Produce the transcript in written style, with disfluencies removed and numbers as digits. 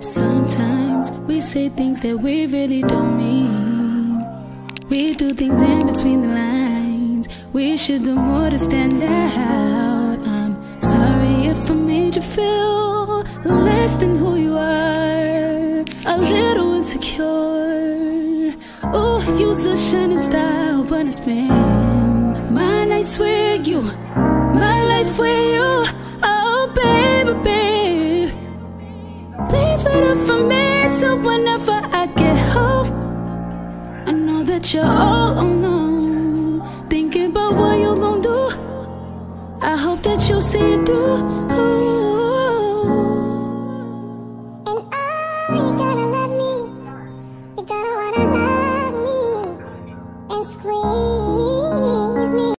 Sometimes we say things that we really don't mean. We do things in between the lines. We should do more to stand out. I'm sorry if I made you feel less than who you are, a little insecure. Oh, you's a shining star, but it's been my nights with you, my life with you. Oh, baby, babe, please wait up for me till whenever I get home. I know that you're all alone, thinking about what you're gonna do. I hope that you'll see it through. And you gotta love me, you gotta wanna hug me and squeeze.